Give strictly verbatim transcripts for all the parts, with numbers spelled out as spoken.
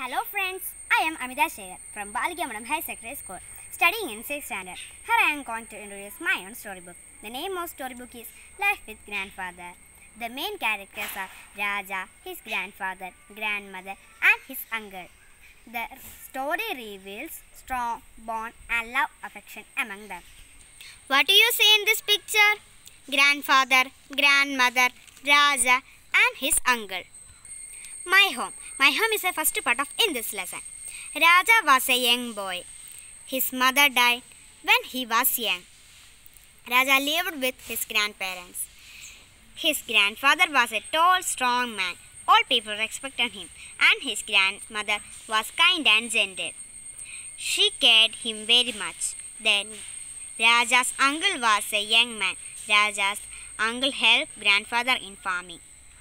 Hello friends, I am Amita Shayer from Balikamaram High Secondary School, studying in sixth standard. Here I am going to introduce my own storybook. The name of storybook is Life with Grandfather. The main characters are Raja, his grandfather, grandmother and his uncle. The story reveals strong bond and love affection among them. What do you see in this picture? Grandfather, grandmother, Raja and his uncle. My home. My home is the first part of in this lesson. Raja was a young boy. His mother died when he was young. Raja lived with his grandparents. His grandfather was a tall, strong man. All people respected him, and his grandmother was kind and gentle. She cared him very much. Then Raja's uncle was a young man. Raja's uncle helped grandfather in farming.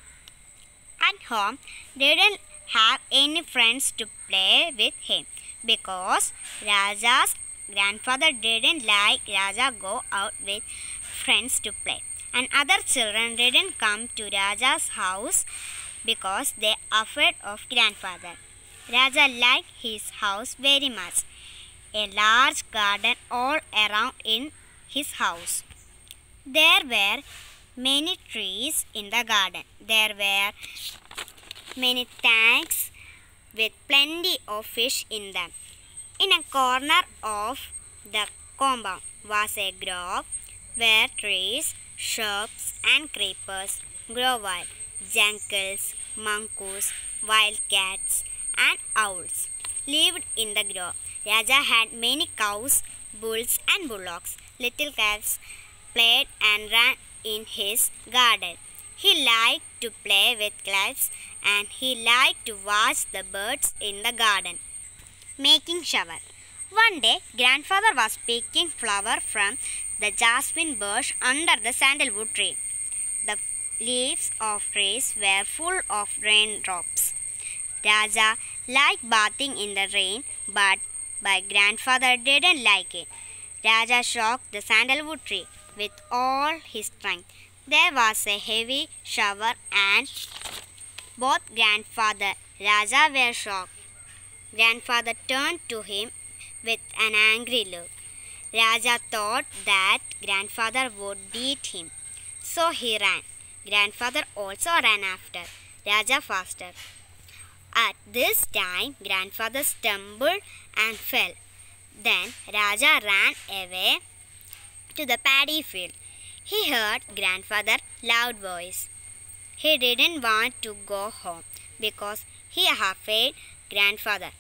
At home, they didn't have any friends to play with him because Raja's grandfather didn't like Raja go out with friends to play. And other children didn't come to Raja's house because they afraid of grandfather. Raja liked his house very much. A large garden all around in his house. There were many trees in the garden. There were many tanks with plenty of fish in them. In a corner of the compound was a grove where trees, shrubs and creepers grow wild. Jackals, mongoose, wildcats and owls lived in the grove. Raja had many cows, bulls and bullocks. Little calves played and ran in his garden. He liked to play with clouds and he liked to watch the birds in the garden. Making shower. One day, grandfather was picking flower from the jasmine bush under the sandalwood tree. The leaves of trees were full of raindrops. Raja liked bathing in the rain, but my grandfather didn't like it. Raja shook the sandalwood tree with all his strength. There was a heavy shower and both grandfather and Raja were shocked. Grandfather turned to him with an angry look. Raja thought that grandfather would beat him, so he ran. Grandfather also ran after Raja faster. At this time, grandfather stumbled and fell. Then Raja ran away to the paddy field. He heard grandfather's loud voice. He didn't want to go home because he afraid grandfather.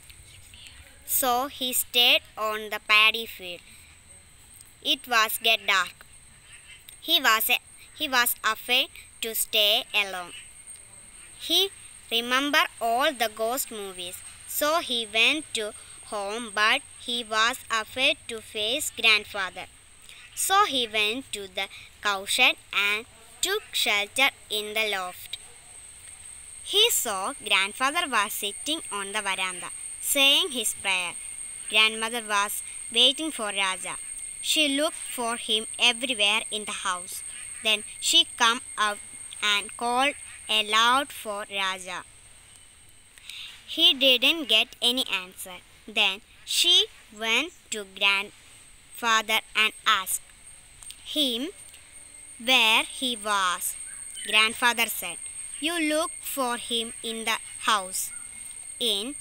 So he stayed on the paddy field. It was get dark. He was a, he was afraid to stay alone. He remembered all the ghost movies. So he went to home, but he was afraid to face grandfather. So he went to the cowshed and took shelter in the loft. He saw grandfather was sitting on the veranda, saying his prayer. Grandmother was waiting for Raja. She looked for him everywhere in the house. Then she came out and called aloud for Raja. He didn't get any answer. Then she went to grandfather and asked him where he was. Grandfather said, "You look for him in the house. In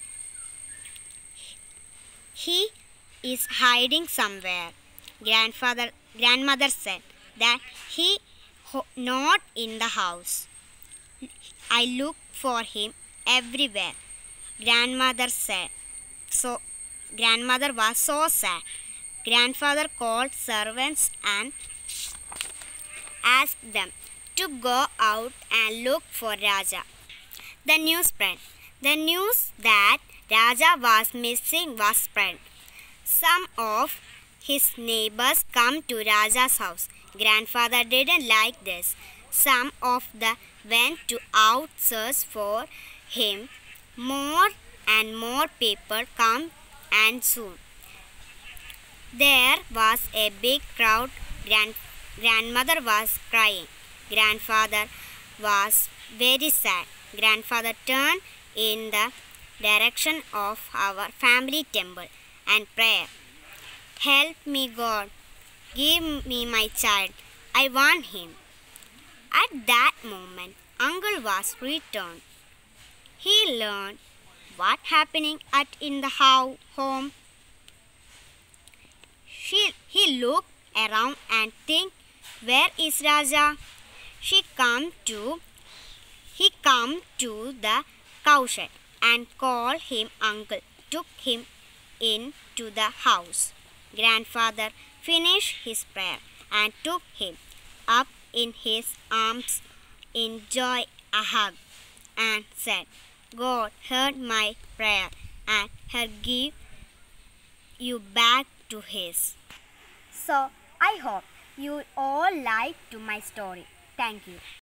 he is hiding somewhere." Grandfather, grandmother said that he ho- not in the house. I look for him everywhere. Grandmother said. So grandmother was so sad. Grandfather called servants and asked them to go out and look for Raja. The news spread. The news that Raja was missing was spread. Some of his neighbors come to Raja's house. Grandfather didn't like this. Some of them went to out search for him. More and more people come, and soon there was a big crowd. Grand, grandmother was crying. Grandfather was very sad. Grandfather turned in the direction of our family temple and prayer. Help me, God. Give me my child. I want him. At that moment, uncle was returned. He learned what happening at in the how home. She, he looked around and think, where is Raja? She come to he come to the cowshed and called him uncle, took him into the house. Grandfather finished his prayer and took him up in his arms, enjoy a hug, and said, God heard my prayer and he'll give you back to his. So I hope you all like to my story. Thank you.